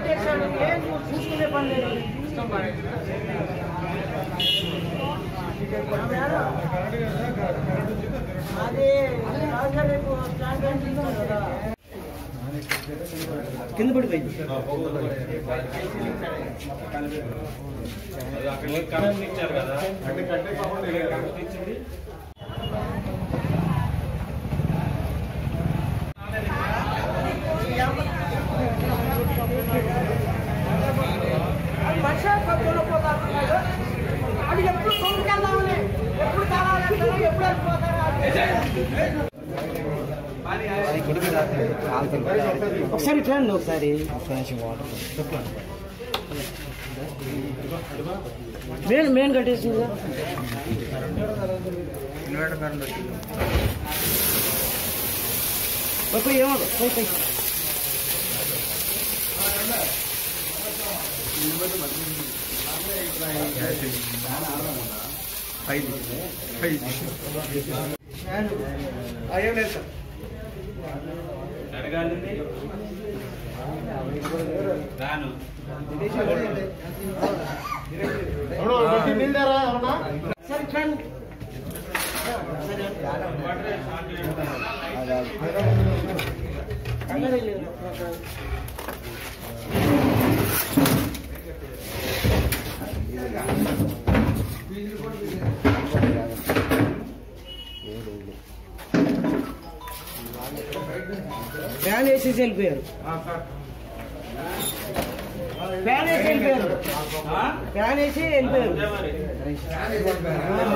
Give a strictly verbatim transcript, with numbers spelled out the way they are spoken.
కట్టేశాడు, ఏం చూసుకునే పని లేదు. అది కింద పడిపోయింది. ఇచ్చారు కదా వర్షాలు పోతారు. అది ఎప్పుడు తోలుకెళ్దామని, ఎప్పుడు కావాలంటారో ఎప్పుడు వెళ్ళిపోతారో ఒకసారి చూడండి. ఒకసారి మెయిన్ మెయిన్ కట్టేసింది. ఏమో ఏం లేదు సార్. అడగాలి రాను సరే చూడండి. ఫ్యాన్ వేసేసి వెళ్ళిపోయారు. ఫ్యాన్ వేసి వెళ్ళిపోయారు. ఫ్యాన్ వేసి వెళ్ళిపోయారు.